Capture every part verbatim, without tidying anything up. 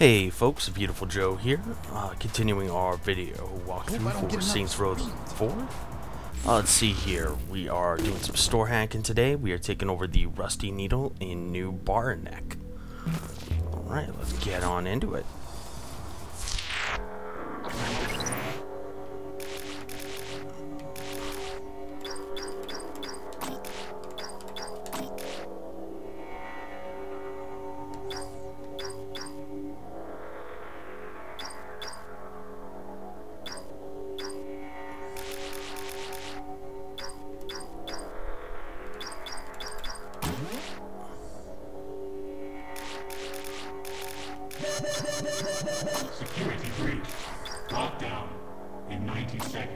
Hey folks, Beautiful Joe here, uh, continuing our video walkthrough for Saints Row four. Uh, let's see here, we are doing some store hacking today. We are taking over the Rusty Needle in New Baranec. Alright, let's get on into it. Security breach. Lockdown in ninety seconds.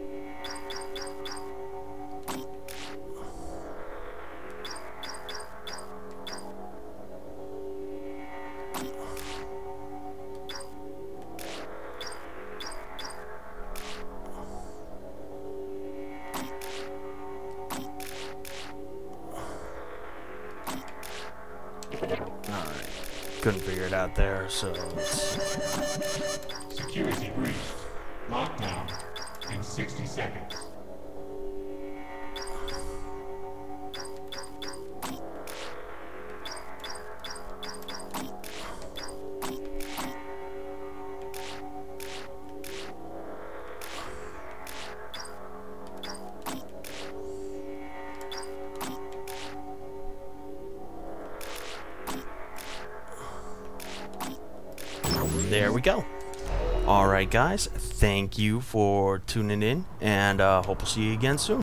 Alright, couldn't figure it out there, so let's... Security breach. Lockdown in sixty seconds. There we go. Alright guys, thank you for tuning in, and uh, hope we'll see you again soon.